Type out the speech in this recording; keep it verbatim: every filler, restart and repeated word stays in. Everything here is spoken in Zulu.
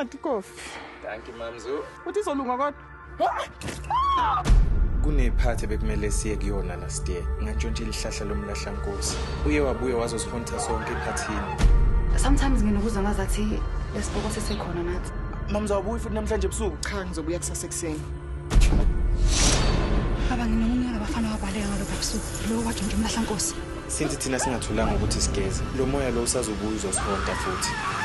Nathi kofi. Thank you Mamzu. Uthi izolunga kodwa. Kunephathi bekumele siye kuyona la stiye. Ngatshontsha ilihlahla lomlahlankosi. Uye wabuye wazosihonta sonke ephathini. Sometimes nginokuza ngazathi lesiboko sesekhona nathi. Mamza wabuye futhi namhlanje ebusuku. Cha ngizobuya kusasa ekseni. Baba nginomunyaka abafana wabaleka ngalokho ebusuku. Lo wajontsha umlahlankosi. Since thina singathulanga ukuthi sigeze. Lo moya lo usazobuya uzosihonta futhi.